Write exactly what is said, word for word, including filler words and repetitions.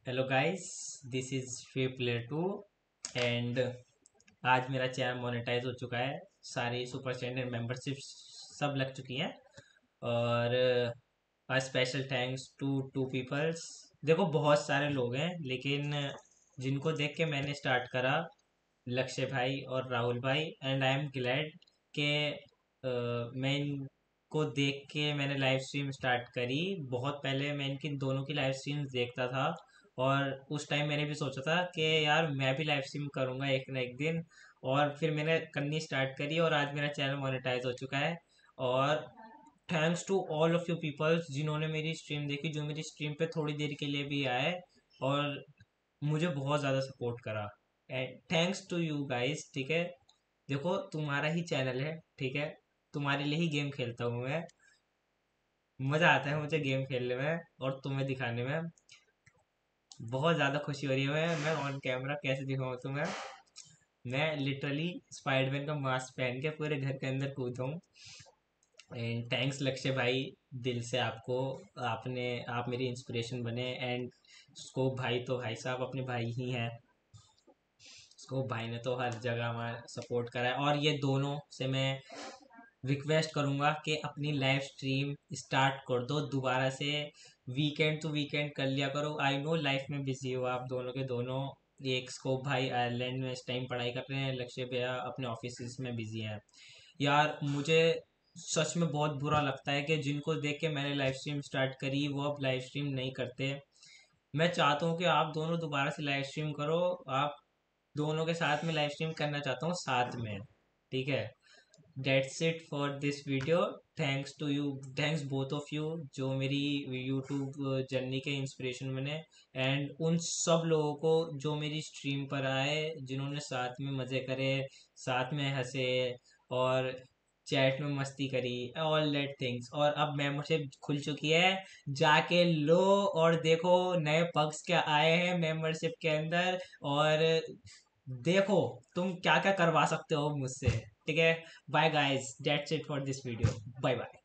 Hello guys, this is free player two and आज मेरा channel monetise हो चुका है। सारी सुपर चैनल मेंबरशिप सब लग चुकी हैं। और special thanks to two peoples. देखो, बहुत सारे लोग हैं लेकिन जिनको देख के मैंने स्टार्ट करा, लक्ष्य भाई और राहुल भाई। एंड आई एम ग्लैड के अ, मैं इनको देख के मैंने लाइव स्ट्रीम स्टार्ट करी। बहुत पहले मैं इनकी दोनों की लाइव स्ट्रीम्स देखता था और उस टाइम मैंने भी सोचा था कि यार मैं भी लाइव स्ट्रीम करूंगा एक ना एक दिन। और फिर मैंने करनी स्टार्ट करी और आज मेरा चैनल मोनेटाइज हो चुका है। और thanks to all of you peoples जिन्होंने मेरी स्ट्रीम देखी, जो मेरी स्ट्रीम पे थोड़ी देर के लिए भी आए और मुझे बहुत ज़्यादा सपोर्ट करा। And thanks to you guys. ठीक है, देखो तुम्हारा ही चैनल है, ठीक है, तुम्हारे लिए ही गेम खेलता हूँ मैं। मज़ा आता है मुझे गेम खेलने में और तुम्हें दिखाने में। बहुत ज़्यादा खुशी हो रही है। मैं मैं ऑन कैमरा कैसे दिखाऊँ तुम्हें। मैं लिटरली स्पाइडरमैन का मास्क पहन के पूरे घर के अंदर कूदा हूँ। एंड थैंक्स लक्ष्य भाई, दिल से आपको। आपने आप मेरी इंस्पिरेशन बने। एंड स्कोप भाई तो भाई साहब अपने भाई ही हैं। स्कोप भाई ने तो हर जगह हमारा सपोर्ट करा है। और ये दोनों से मैं रिक्वेस्ट करूंगा कि अपनी लाइव स्ट्रीम स्टार्ट कर दो दोबारा से। वीकेंड टू वीकेंड कर लिया करो। आई नो लाइफ में बिजी हो आप दोनों के दोनों। एक स्कोप भाई आयरलैंड में इस टाइम पढ़ाई कर रहे हैं, लक्ष्य भैया अपने ऑफिस में बिजी हैं। यार मुझे सच में बहुत बुरा लगता है कि जिनको देख के मैंने लाइव स्ट्रीम स्टार्ट करी वो अब लाइव स्ट्रीम नहीं करते। मैं चाहता हूँ कि आप दोनों दोबारा से लाइव स्ट्रीम करो। आप दोनों के साथ में लाइव स्ट्रीम करना चाहता हूँ साथ में। ठीक है, that's it for this video. Thanks to you, thanks both of you जो मेरी यूट्यूब जर्नी के इंस्पिरेशन बने। एंड उन सब लोगों को जो मेरी स्ट्रीम पर आए, जिन्होंने साथ में मज़े करे, साथ में हंसे और चैट में मस्ती करी, ऑल दैट थिंग्स। और अब मेंबरशिप खुल चुकी है, जाके लो और देखो नए पग्स क्या आए हैं मेंबरशिप के अंदर। और देखो तुम क्या क्या करवा सकते हो मुझसे। ठीक है, bye guys, that's it for this video. Bye bye.